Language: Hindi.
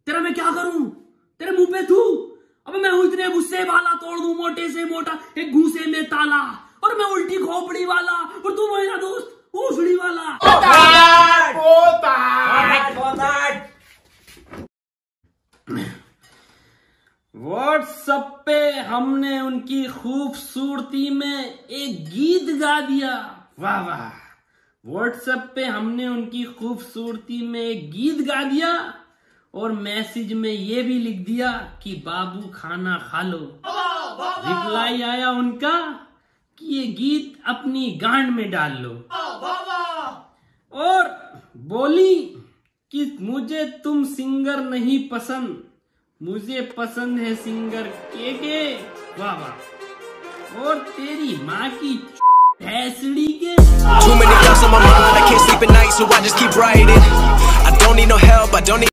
तेरा मैं क्या करूं? तेरे मुंह पे थू? अबे मैं हूं इतने गुस्से वाला, तोड़ दूं मोटे से मोटा एक घूसे में ताला। और मैं उल्टी खोपड़ी वाला, और तू मेरा दोस्त ऊसड़ी वाला। व्हाट्सएप पे हमने उनकी खूबसूरती में एक गीत गा दिया। वाह वाह। व्हाट्सएप पे हमने उनकी खूबसूरती में एक गीत गा दिया और मैसेज में ये भी लिख दिया कि बाबू खाना खा लो। रिप्लाई आया उनका कि ये गीत अपनी गांड में डाल लो। और बोली कि मुझे तुम सिंगर नहीं पसंद, मुझे पसंद है सिंगर के। वाह वाह। और तेरी माँ की भैंसड़ी के। Too many thoughts on my mind, I can't sleep at night, so I just keep writing. I don't need no help, I don't need